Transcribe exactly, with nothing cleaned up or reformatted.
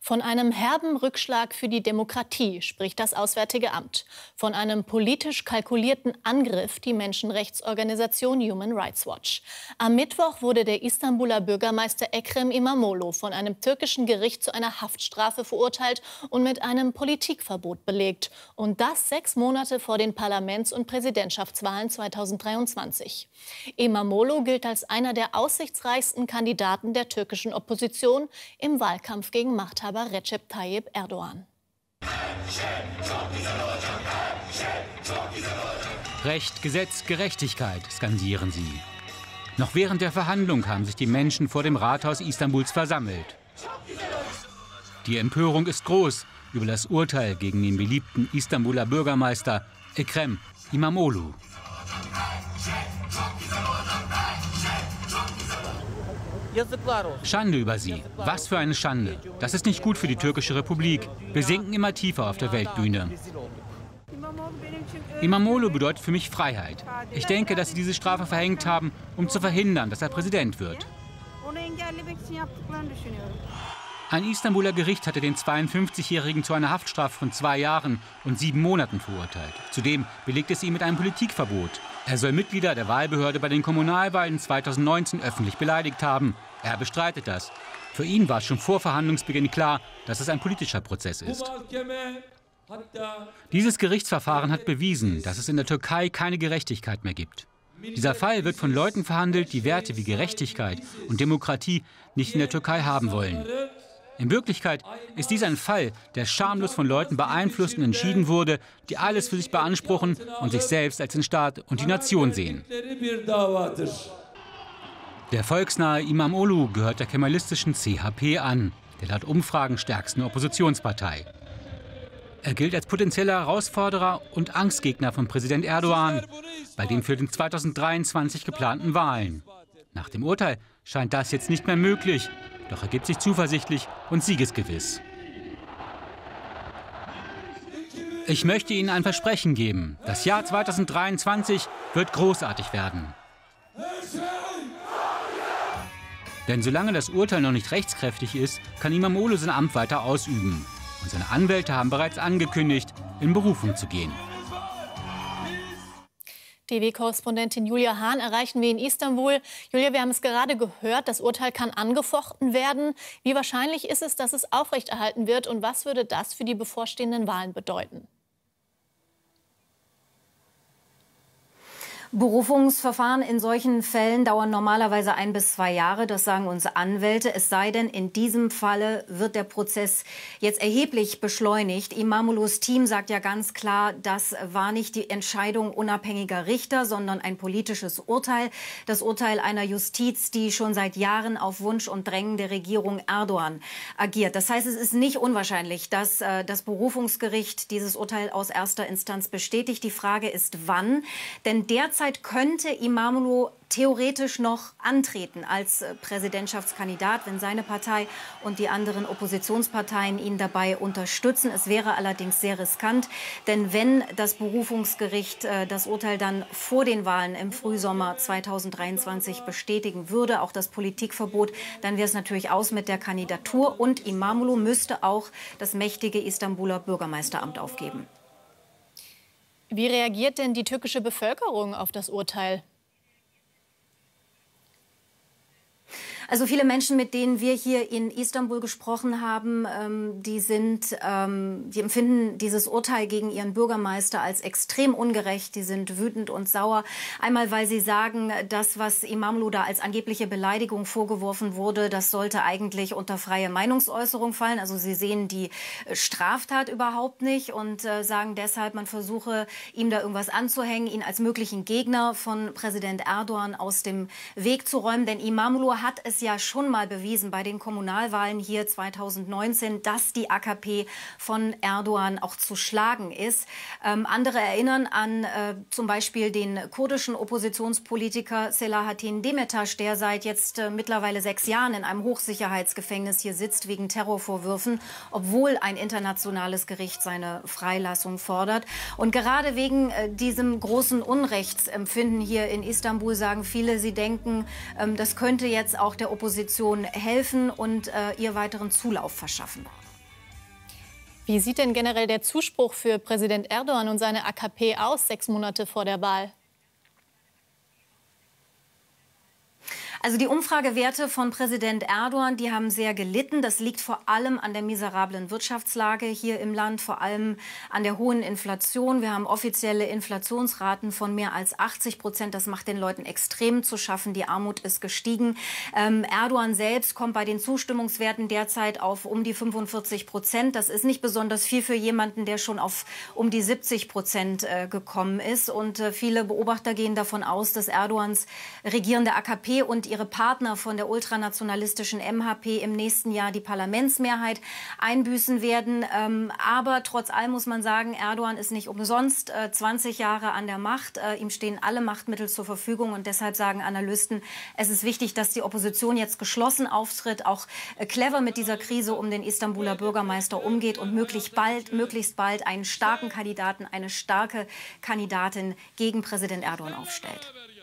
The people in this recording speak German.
Von einem herben Rückschlag für die Demokratie spricht das Auswärtige Amt. Von einem politisch kalkulierten Angriff die Menschenrechtsorganisation Human Rights Watch. Am Mittwoch wurde der Istanbuler Bürgermeister Ekrem İmamoğlu von einem türkischen Gericht zu einer Haftstrafe verurteilt und mit einem Politikverbot belegt. Und das sechs Monate vor den Parlaments- und Präsidentschaftswahlen zweitausenddreiundzwanzig. İmamoğlu gilt als einer der aussichtsreichsten Kandidaten der türkischen Opposition im Wahlkampf gegen Machthaber Recep Tayyip Erdogan. Recht, Gesetz, Gerechtigkeit, skandieren sie. Noch während der Verhandlung haben sich die Menschen vor dem Rathaus Istanbuls versammelt. Die Empörung ist groß über das Urteil gegen den beliebten Istanbuler Bürgermeister Ekrem İmamoğlu. Schande über sie. Was für eine Schande. Das ist nicht gut für die türkische Republik. Wir sinken immer tiefer auf der Weltbühne. İmamoğlu bedeutet für mich Freiheit. Ich denke, dass sie diese Strafe verhängt haben, um zu verhindern, dass er Präsident wird. Ein Istanbuler Gericht hatte den zweiundfünfzigjährigen zu einer Haftstrafe von zwei Jahren und sieben Monaten verurteilt. Zudem belegt es ihn mit einem Politikverbot. Er soll Mitglieder der Wahlbehörde bei den Kommunalwahlen zweitausendneunzehn öffentlich beleidigt haben. Er bestreitet das. Für ihn war schon vor Verhandlungsbeginn klar, dass es ein politischer Prozess ist. Dieses Gerichtsverfahren hat bewiesen, dass es in der Türkei keine Gerechtigkeit mehr gibt. Dieser Fall wird von Leuten verhandelt, die Werte wie Gerechtigkeit und Demokratie nicht in der Türkei haben wollen. In Wirklichkeit ist dies ein Fall, der schamlos von Leuten beeinflusst und entschieden wurde, die alles für sich beanspruchen und sich selbst als den Staat und die Nation sehen. Der volksnahe İmamoğlu gehört der kemalistischen C H P an, der laut Umfragen stärksten Oppositionspartei. Er gilt als potenzieller Herausforderer und Angstgegner von Präsident Erdogan bei den für den zweitausenddreiundzwanzig geplanten Wahlen. Nach dem Urteil scheint das jetzt nicht mehr möglich, doch er gibt sich zuversichtlich und siegesgewiss. Ich möchte Ihnen ein Versprechen geben. Das Jahr zweitausenddreiundzwanzig wird großartig werden. Denn solange das Urteil noch nicht rechtskräftig ist, kann İmamoğlu sein Amt weiter ausüben. Und seine Anwälte haben bereits angekündigt, in Berufung zu gehen. T V-Korrespondentin Julia Hahn erreichen wir in Istanbul. Julia, wir haben es gerade gehört, das Urteil kann angefochten werden. Wie wahrscheinlich ist es, dass es aufrechterhalten wird? Und was würde das für die bevorstehenden Wahlen bedeuten? Berufungsverfahren in solchen Fällen dauern normalerweise ein bis zwei Jahre, das sagen unsere Anwälte. Es sei denn, in diesem Falle wird der Prozess jetzt erheblich beschleunigt. İmamoğlu's Team sagt ja ganz klar, das war nicht die Entscheidung unabhängiger Richter, sondern ein politisches Urteil. Das Urteil einer Justiz, die schon seit Jahren auf Wunsch und Drängen der Regierung Erdogan agiert. Das heißt, es ist nicht unwahrscheinlich, dass äh, das Berufungsgericht dieses Urteil aus erster Instanz bestätigt. Die Frage ist, wann? Denn derzeit könnte İmamoğlu theoretisch noch antreten als Präsidentschaftskandidat, wenn seine Partei und die anderen Oppositionsparteien ihn dabei unterstützen. Es wäre allerdings sehr riskant, denn wenn das Berufungsgericht äh, das Urteil dann vor den Wahlen im Frühsommer zweitausenddreiundzwanzig bestätigen würde, auch das Politikverbot, dann wäre es natürlich aus mit der Kandidatur und İmamoğlu müsste auch das mächtige Istanbuler Bürgermeisteramt aufgeben. Wie reagiert denn die türkische Bevölkerung auf das Urteil? Also viele Menschen, mit denen wir hier in Istanbul gesprochen haben, ähm, die sind, ähm, die empfinden dieses Urteil gegen ihren Bürgermeister als extrem ungerecht. Die sind wütend und sauer. Einmal, weil sie sagen, das, was İmamoğlu da als angebliche Beleidigung vorgeworfen wurde, das sollte eigentlich unter freie Meinungsäußerung fallen. Also sie sehen die Straftat überhaupt nicht und äh, sagen deshalb, man versuche, ihm da irgendwas anzuhängen, ihn als möglichen Gegner von Präsident Erdogan aus dem Weg zu räumen. Denn İmamoğlu hat es ja schon mal bewiesen bei den Kommunalwahlen hier zweitausendneunzehn, dass die A K P von Erdogan auch zu schlagen ist. Ähm, andere erinnern an äh, zum Beispiel den kurdischen Oppositionspolitiker Selahattin Demirtaş, der seit jetzt äh, mittlerweile sechs Jahren in einem Hochsicherheitsgefängnis hier sitzt wegen Terrorvorwürfen, obwohl ein internationales Gericht seine Freilassung fordert. Und gerade wegen äh, diesem großen Unrechtsempfinden hier in Istanbul sagen viele, sie denken, ähm, das könnte jetzt auch der Opposition helfen und äh, ihr weiteren Zulauf verschaffen. Wie sieht denn generell der Zuspruch für Präsident Erdogan und seine A K P aus, sechs Monate vor der Wahl? Also die Umfragewerte von Präsident Erdogan, die haben sehr gelitten. Das liegt vor allem an der miserablen Wirtschaftslage hier im Land, vor allem an der hohen Inflation. Wir haben offizielle Inflationsraten von mehr als achtzig Prozent. Das macht den Leuten extrem zu schaffen. Die Armut ist gestiegen. Ähm, Erdogan selbst kommt bei den Zustimmungswerten derzeit auf um die fünfundvierzig Prozent. Das ist nicht besonders viel für jemanden, der schon auf um die siebzig Prozent äh, gekommen ist. Und äh, viele Beobachter gehen davon aus, dass Erdogans regierende A K P und ihre Partner von der ultranationalistischen M H P im nächsten Jahr die Parlamentsmehrheit einbüßen werden. Ähm, aber trotz allem muss man sagen, Erdogan ist nicht umsonst äh, zwanzig Jahre an der Macht. Äh, ihm stehen alle Machtmittel zur Verfügung. Und deshalb sagen Analysten, es ist wichtig, dass die Opposition jetzt geschlossen auftritt, auch äh, clever mit dieser Krise um den Istanbuler Bürgermeister umgeht und möglichst bald, möglichst bald einen starken Kandidaten, eine starke Kandidatin gegen Präsident Erdogan aufstellt.